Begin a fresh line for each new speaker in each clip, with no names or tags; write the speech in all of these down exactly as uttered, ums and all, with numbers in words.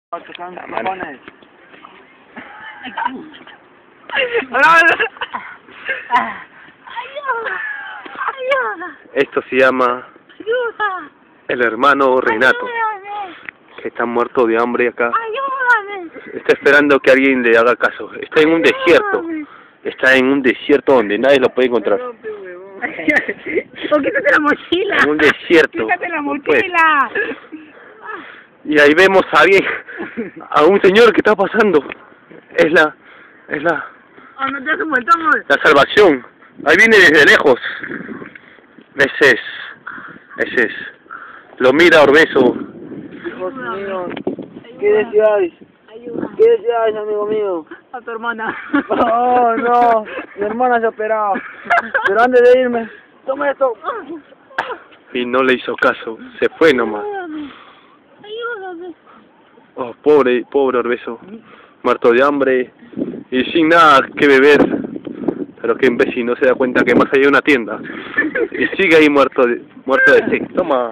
Cojones.
Esto se llama el hermano Renato, que está muerto de hambre acá. Está esperando que alguien le haga caso. Está en un desierto. Está en un desierto donde nadie lo puede encontrar.
O quítate la mochila.
En un desierto.
Quítate la mochila.
Y ahí vemos a alguien, a un señor que está pasando. Es la, es la,
Oh, no te has vuelto, amor.
la salvación. Ahí viene desde lejos. Ese es, ese es. Lo mira Orbeso.
Hijos míos, ¿qué deseáis? ¿Qué deseáis, amigo mío?
A tu hermana.
Oh, no, mi hermana se ha operado. Pero antes de irme, toma esto.
Y no le hizo caso. Se fue nomás.
Ayúdame. Ayúdame.
Oh, pobre, pobre Orbeso. Muerto de hambre y sin nada que beber. Pero que imbécil, no se da cuenta que más allá hay una tienda. Y sigue ahí muerto de, muerto de sed. Toma.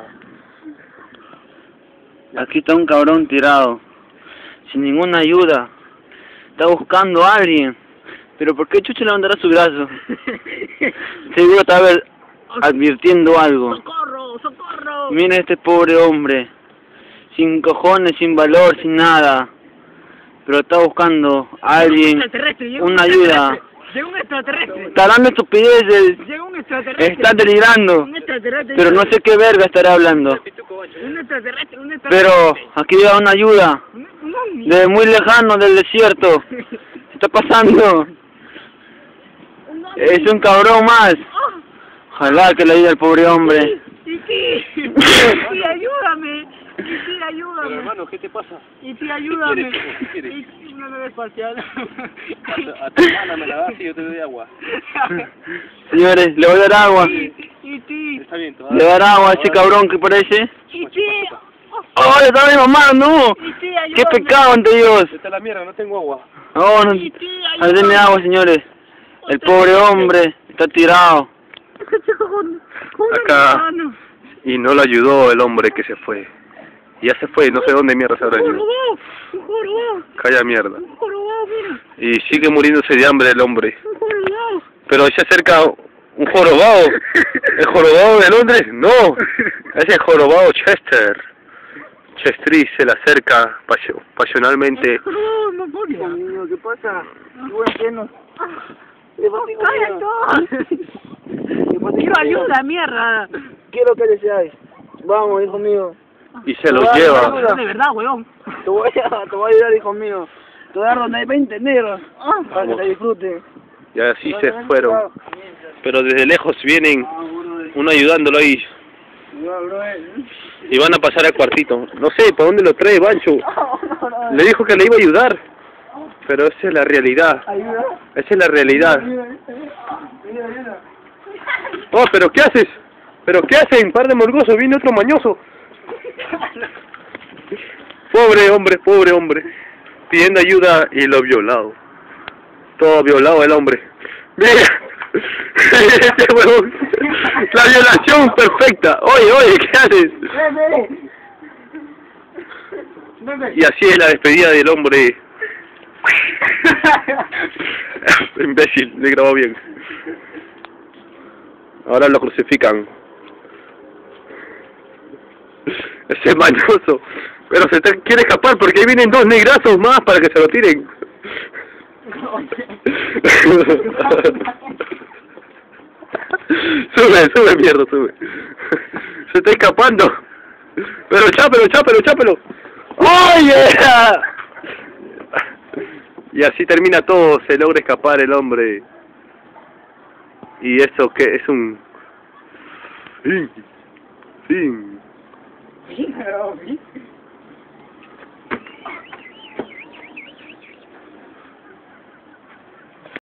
Aquí está un cabrón tirado, sin ninguna ayuda. Está buscando a alguien. Pero ¿por qué chucha levantará su brazo? Seguro está ver, advirtiendo algo.
¡Socorro! ¡Socorro!
Mira este pobre hombre, sin cojones, sin valor, sin nada. Pero está buscando a alguien, una ayuda.
Llega un extraterrestre.
Está hablando estupideces,
Llega un extraterrestre.
está delirando.
Un extraterrestre.
Pero no sé qué verga estará hablando.
Un extraterrestre, un extraterrestre.
Pero aquí llega una ayuda, de muy lejano del desierto. ¿Qué está pasando? Es un cabrón más. Ojalá que le ayude al pobre hombre.
Y sí, y sí, ayúdame. Y sí, ayúdame.
Pero hermano, ¿qué te pasa?
Y sí, ayúdame.
¿Qué quieres, hijo? ¿Qué quieres?
Y sí, una nave espacial.
A tu hermana me la das y yo te doy agua.
Señores, le voy a dar agua.
Y y sí,
Está bien,
Le voy a dar agua a ese cabrón que parece.
y sí.
¡Oh, le está mi mamá, no!
Y sí,
¡Qué
ayúdame.
pecado ante Dios!
Está la mierda, no tengo agua.
Oh, no.
Y sí,
Ay, denme
ayúdame.
agua, señores. El pobre hombre está tirado.
Con- con una
Acá.
mano.
Y no lo ayudó el hombre que se fue. Ya se fue, no sé dónde mierda se habrá
Un
ido.
jorobado, un jorobado,
Calla mierda.
un jorobado, mira.
Y sigue muriéndose de hambre el hombre.
Un jorobado.
Pero se acerca un jorobado. ¿El jorobado de Londres? No. Es el jorobado Chester. Chestris se le acerca pasio- pasionalmente.
Oh, no podía.
Amigo, ¿qué pasa? ¿Qué nos?
¡Cállate! Quiero ayuda, mierda.
¿Qué es lo que deseáis? Vamos, hijo mío.
Y se lo
Ay,
lleva.
ayuda.
De verdad, weón.
Te voy a, te voy a ayudar, hijo mío. Te voy a dar donde hay veinte negros. Para que te disfruten.
Y así se fueron. Pero desde lejos vienen uno ayudándolo ahí. Y van a pasar al cuartito. No sé, ¿para dónde lo trae Bancho? Le dijo que le iba a ayudar. Pero esa es la realidad.
Ayuda.
Esa es la realidad. Oh, pero ¿qué haces? ¿Pero qué hacen? Par de morgosos, viene otro mañoso. Pobre hombre, pobre hombre. Pidiendo ayuda y lo violado. Todo violado el hombre. Mira. Este huevón. La violación perfecta. Oye, oye, ¿qué haces? Y así es la despedida del hombre. Imbécil, le grabó bien. Ahora lo crucifican. Ese mañoso. Pero se te quiere escapar porque ahí vienen dos negrazos más para que se lo tiren. Sube, sube, mierda, sube. Se está escapando. Pero chápelo, chápelo, chápelo. ¡Oye! Y así termina todo, se logra escapar el hombre. Y eso que es un... Fin. Fin.